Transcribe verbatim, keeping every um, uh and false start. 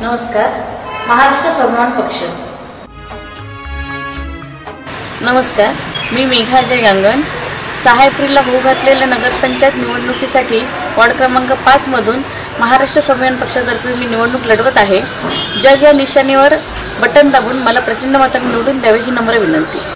नमस्कार. महाराष्ट्र स्वाभिमान पक्ष. नमस्कार, मी मेघा अजय गांगण. सहा एप्रिलला होऊ घातलेल्या नगरपंचायत निवडणुकीसाठी वॉर्ड क्रमांक पाच मधून महाराष्ट्र स्वाभिमान पक्षातर्फे मी निवडणूक लढवत आहे. जग या निशाणीवर बटन दाबून मला प्रचंड मतांनी निवडून द्यावे ही नम्र विनंती.